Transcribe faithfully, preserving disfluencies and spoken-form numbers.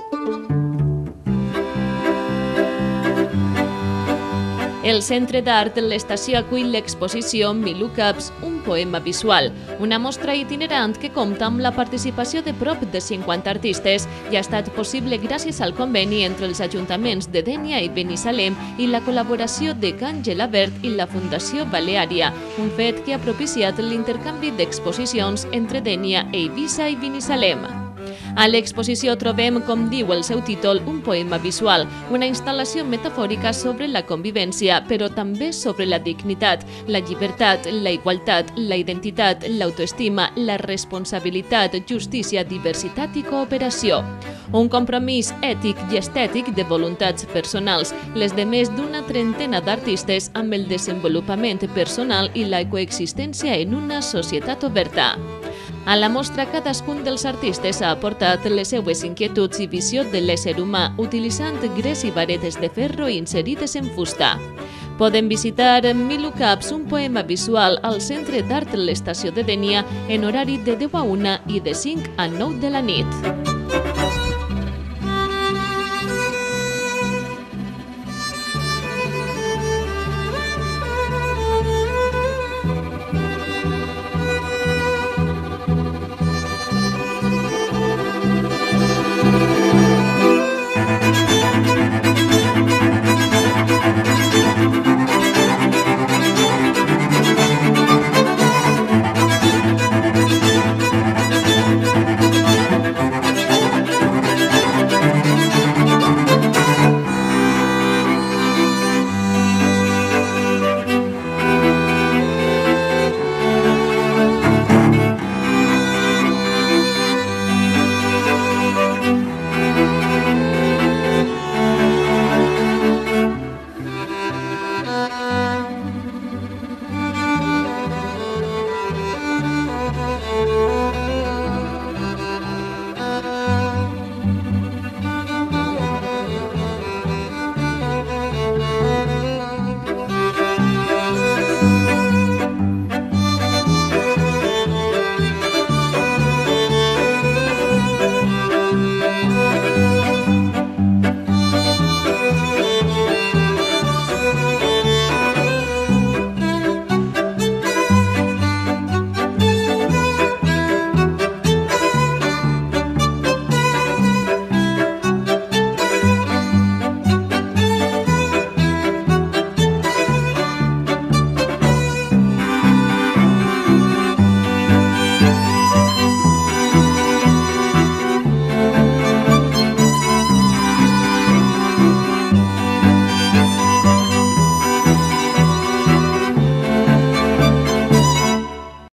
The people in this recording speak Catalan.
El Centre d'Art de l'Estació acull l'exposició Milucap's, un poema visual, una mostra itinerant que compta amb la participació de prop de cinquanta artistes i ha estat possible gràcies al conveni entre els ajuntaments de Dénia i Binissalem i la col·laboració de Can Gelabert i la Fundació Baleària, un fet que ha propiciat l'intercanvi d'exposicions entre Dénia, Eivissa i Binissalem. A l'exposició trobem, com diu el seu títol, un poema visual, una instal·lació metafòrica sobre la convivència, però també sobre la dignitat, la llibertat, la igualtat, la identitat, l'autoestima, la responsabilitat, justícia, diversitat i cooperació. Un compromís ètic i estètic de voluntats personals, les de més d'una trentena d'artistes amb el desenvolupament personal i la coexistència en una societat oberta. A la mostra, cadascun dels artistes ha aportat les seues inquietuds i visió de l'ésser humà utilitzant gres i varetes de ferro inserides en fusta. Poden visitar Milucap's, un poema visual al Centre d'Art de l'Estació de Dénia en horari de deu a una i de cinc a nou de la nit.